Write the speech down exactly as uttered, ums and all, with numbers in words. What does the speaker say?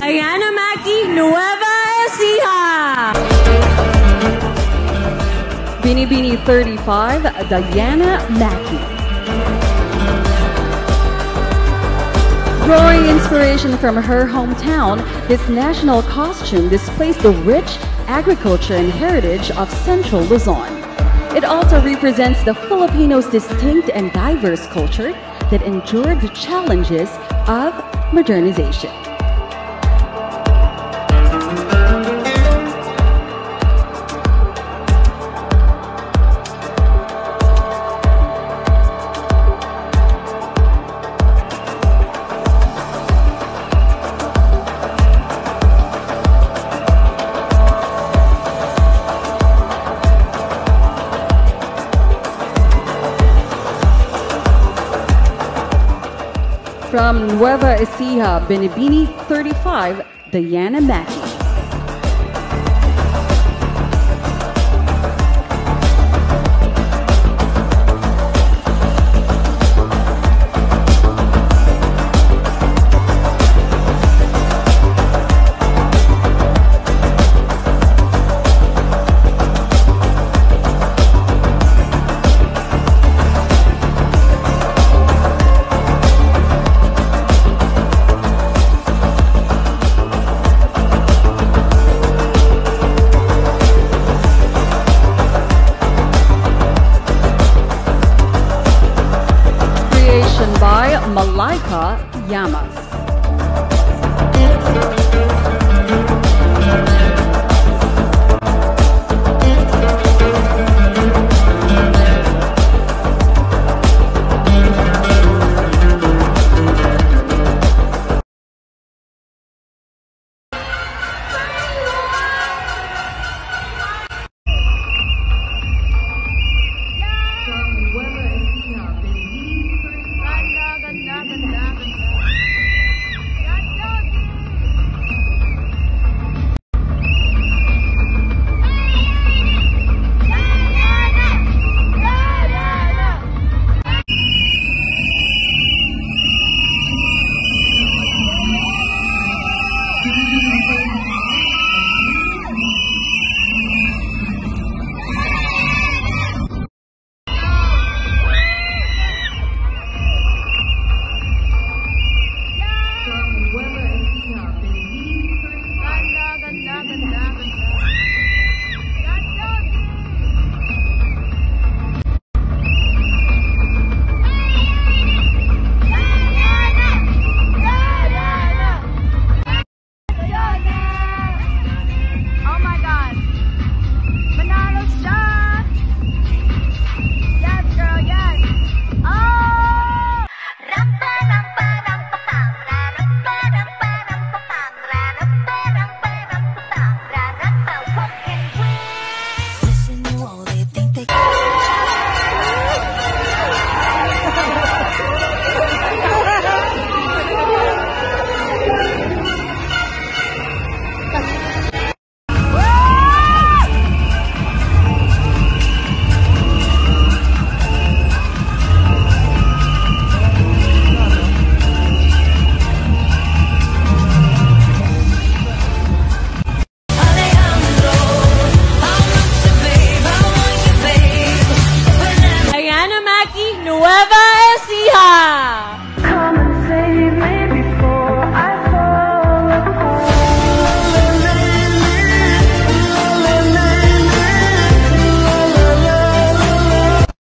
Diana Mackey, Nueva Ecija. Binibini thirty-five, Diana Mackey. Drawing inspiration from her hometown, this national costume displays the rich agriculture and heritage of central Luzon. It also represents the Filipinos' distinct and diverse culture that endured the challenges of modernization. From Nueva Ecija, Binibini thirty-five, Diana Mackey.